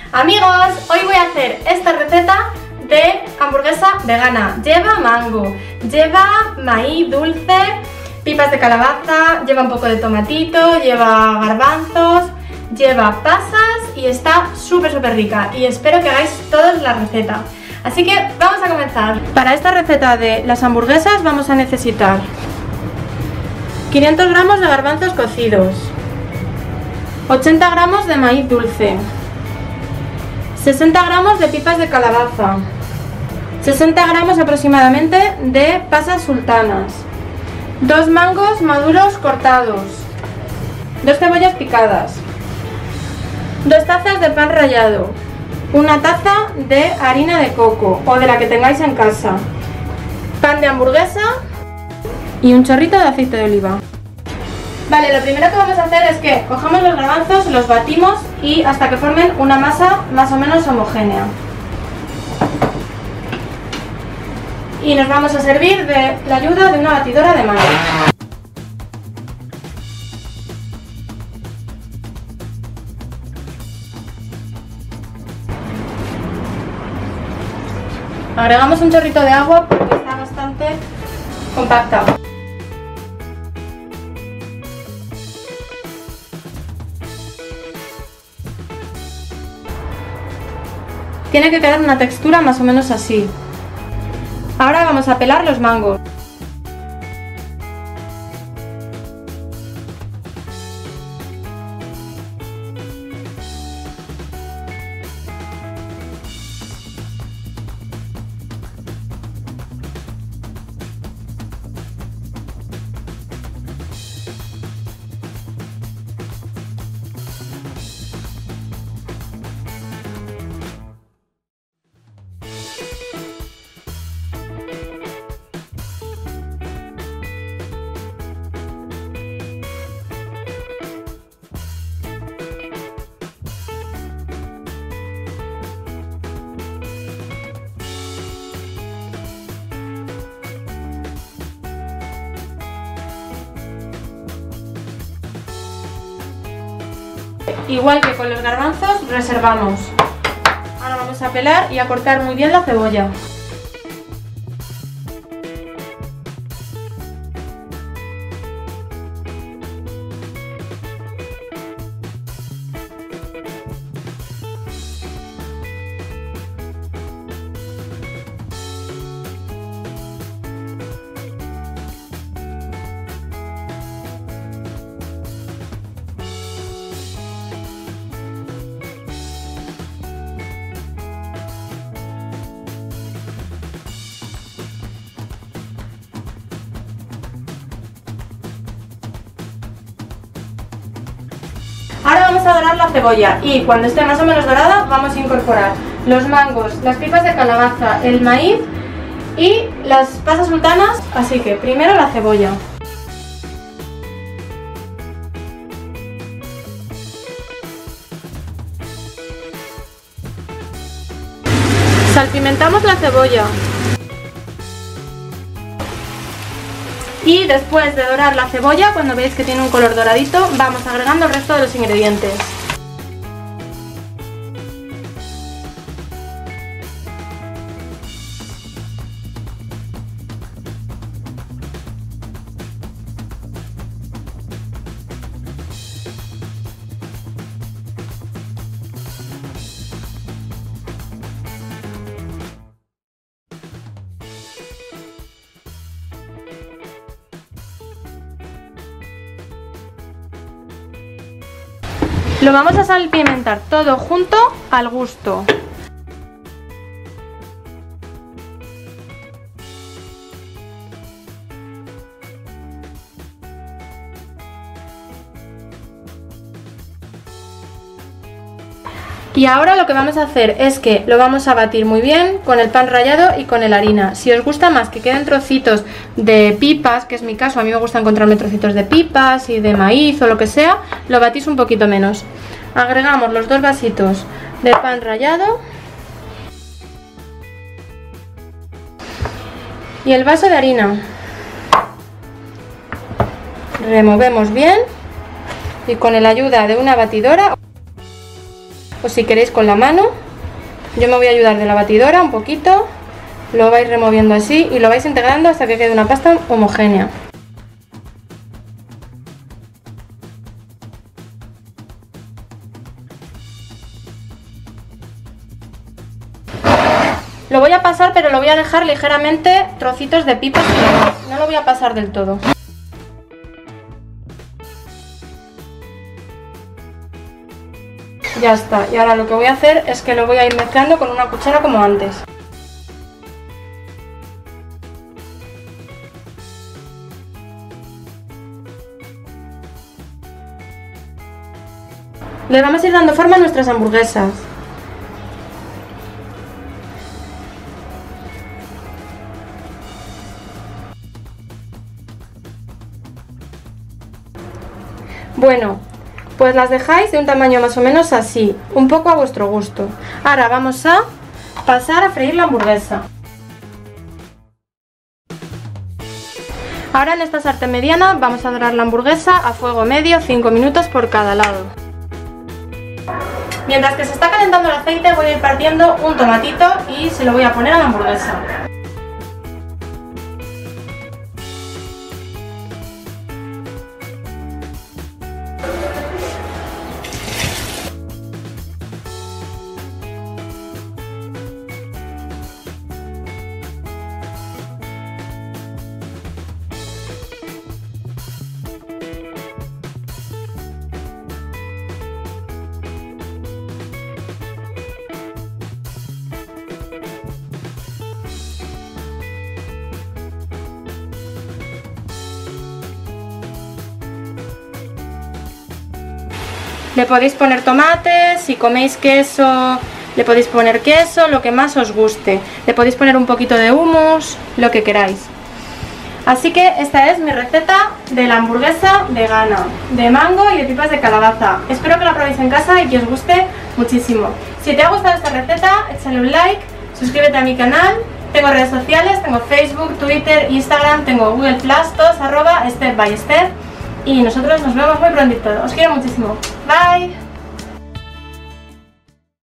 Amigos, hoy voy a hacer esta receta de hamburguesa vegana. Lleva mango, lleva maíz dulce, pipas de calabaza, lleva un poco de tomatito, lleva garbanzos, lleva pasas y está súper rica. Y espero que hagáis todos la receta. Así que vamos a comenzar. Para esta receta de las hamburguesas vamos a necesitar 500 gramos de garbanzos cocidos, 80 gramos de maíz dulce, 60 gramos de pipas de calabaza, 60 gramos aproximadamente de pasas sultanas, 2 mangos maduros cortados, 2 cebollas picadas, 2 tazas de pan rallado, 1 taza de harina de coco o de la que tengáis en casa, pan de hamburguesa y un chorrito de aceite de oliva. Vale, lo primero que vamos a hacer es que cogemos los garbanzos, los batimos y hasta que formen una masa más o menos homogénea. Y nos vamos a servir de la ayuda de una batidora de mano. Agregamos un chorrito de agua porque está bastante compacta. Tiene que quedar una textura más o menos así. Ahora vamos a pelar los mangos. Igual que con los garbanzos, reservamos. Ahora vamos a pelar y a cortar muy bien la cebolla. Ahora vamos a dorar la cebolla y cuando esté más o menos dorada vamos a incorporar los mangos, las pipas de calabaza, el maíz y las pasas sultanas, así que primero la cebolla. Salpimentamos la cebolla. Y después de dorar la cebolla, cuando veis que tiene un color doradito, vamos agregando el resto de los ingredientes. Lo vamos a salpimentar todo junto al gusto. Y ahora lo que vamos a hacer es que lo vamos a batir muy bien con el pan rallado y con la harina. Si os gusta más que queden trocitos de pipas, que es mi caso, a mí me gusta encontrarme trocitos de pipas y de maíz o lo que sea, lo batís un poquito menos. Agregamos los 2 vasitos de pan rallado y el vaso de harina. Removemos bien y con la ayuda de una batidora o si queréis con la mano. Yo me voy a ayudar de la batidora un poquito. Lo vais removiendo así y lo vais integrando hasta que quede una pasta homogénea. Lo voy a pasar, pero lo voy a dejar ligeramente trocitos de pipas. No lo voy a pasar del todo. Ya está. Y ahora lo que voy a hacer es que lo voy a ir mezclando con una cuchara como antes. Le vamos a ir dando forma a nuestras hamburguesas. Bueno, pues las dejáis de un tamaño más o menos así, un poco a vuestro gusto. Ahora vamos a pasar a freír la hamburguesa. Ahora en esta sartén mediana vamos a dorar la hamburguesa a fuego medio, 5 minutos por cada lado. Mientras que se está calentando el aceite voy a ir partiendo un tomatito y se lo voy a poner a la hamburguesa. Le podéis poner tomates, si coméis queso, le podéis poner queso, lo que más os guste. Le podéis poner un poquito de hummus, lo que queráis. Así que esta es mi receta de la hamburguesa vegana, de mango y de pipas de calabaza. Espero que la probéis en casa y que os guste muchísimo. Si te ha gustado esta receta, échale un like, suscríbete a mi canal. Tengo redes sociales, tengo Facebook, Twitter, Instagram, tengo Google+, todos @step by step. Y nosotros nos vemos muy prontito. Os quiero muchísimo. Bye.